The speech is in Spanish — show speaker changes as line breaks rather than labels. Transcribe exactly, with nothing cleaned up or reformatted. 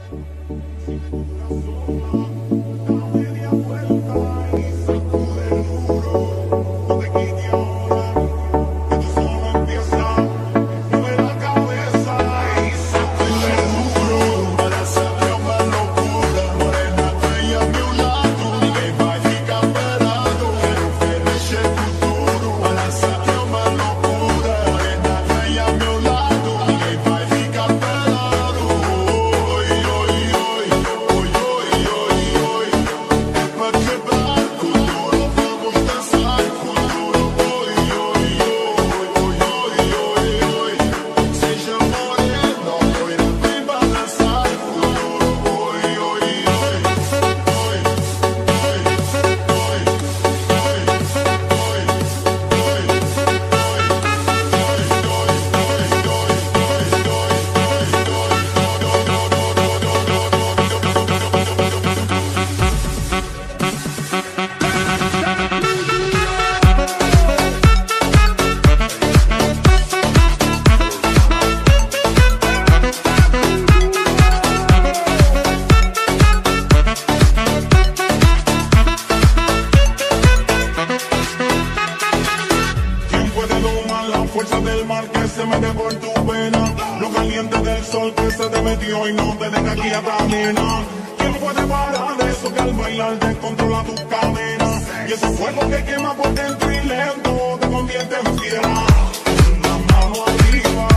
fuerza del mar que se mete por tu vena, lo caliente del sol que se te metió y no te deja aquí a camina. ¿Quién puede parar eso que al bailar descontrola tus cadenas? Y ese fuego que quema por dentro y lento te convierte en fiera. La mano arriba.